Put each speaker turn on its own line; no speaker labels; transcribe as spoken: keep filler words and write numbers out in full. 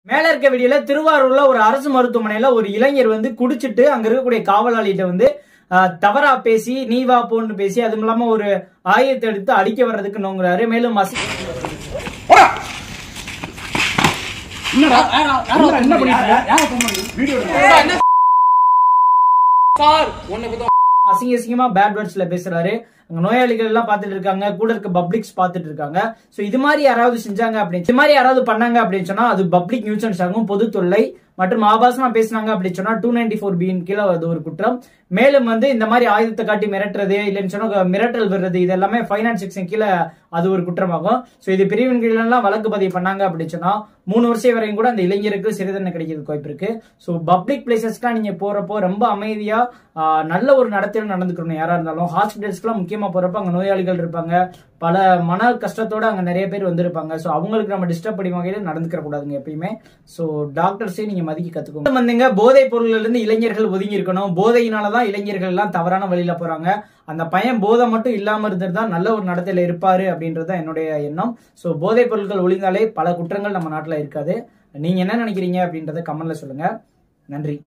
மேல இருக்க வீடியோல திருவாரூர்ல ஒரு அரசு மருத்துவமனையில ஒரு இளைஞர் வந்து குடிச்சிட்டு அங்க இருக்கக்கூடிய காவலாளிகிட்ட வந்து தவறா பேசி நீ வா போன்னு பேசி அதுவும் இல்லாம ஒரு ஆயுதத்தை எடுத்து அடிக்க வர்றதுக்கு நோங்குறாரு. மேலும் அசிங்க அசிங்கமா பேட் வேர்ட்ஸ்ல பேசுறாரு. அங்க நோயாளிகள் எல்லாம் பாத்துட்டு இருக்காங்க, கூட இருக்க பப்ளிக்ஸ் பாத்துட்டு இருக்காங்க. சோ இது மாதிரி யாராவது செஞ்சாங்க அப்படின்னு இது மாதிரி யாராவது பண்ணாங்க அப்படின்னு சொன்னா அது பப்ளிக் நியூசன்ஸ் ஆகும், பொது தொல்லை மற்றும் ஆபாசமா பேசினாங்க அப்படின்னு சொன்னா டூ நைன்டி ஃபோர் பின் கீழே அது ஒரு குற்றம். மேலும் வந்து இந்த மாதிரி ஆயுதத்தை காட்டி மிரட்டுறது இல்லைன்னு சொன்னா மிரட்டல் விடுறது இது எல்லாமே ஃபைனான்ஸ் செக்ஷன் கீழே அது ஒரு குற்றமாகும். சோ இது பிரிவின் கீழ எல்லாம் வழக்கு பதிவு பண்ணாங்க அப்படின்னு சொன்னா மூணு வருஷம் வரையும் கூட அந்த இளைஞருக்கு சிறை தண்டனை கிடைக்கிறதுக்கு வாய்ப்பு இருக்கு. சோ பப்ளிக் பிளேசஸ்க்குலாம் நீங்க போறப்போ ரொம்ப அமைதியா நல்ல ஒரு நடத்தையில நடந்துக்கணும். யாரா இருந்தாலும் ஹாஸ்பிட்டல்ஸ்க்குலாம் முக்கியமா போறப்ப அங்க நோயாளிகள் இருப்பாங்க, பல மன கஷ்டத்தோட அங்க நிறைய பேர் வந்திருப்பாங்க. சோ அவங்களுக்கு நம்ம டிஸ்டர்ப் பண்ணி வகையில நடந்துக்கிற கூடாதுங்க எப்பயுமே. சோ டாக்டர்ஸே நீங்க மதிக்க கத்துக்கோங்க. வந்துங்க போதைப் பொருள்ல இருந்து இளைஞர்கள் ஒதுங்கி இருக்கணும். போதையினாலதான் இளைஞர்கள் எல்லாம் தவறான வழியில போறாங்க. அந்த பையன் போதை மட்டும் இல்லாம இருந்திருந்தா நல்ல ஒரு நடத்தையில இருப்பாரு அப்படின்றது என்னுடைய எண்ணம். சோ போதைப் பொருட்கள் ஒழிந்தாலே பல குற்றங்கள் நம்ம நாட்டுல இருக்காது. நீங்க என்ன நினைக்கிறீங்க அப்படின்றத கமெண்ட்ல சொல்லுங்க. நன்றி.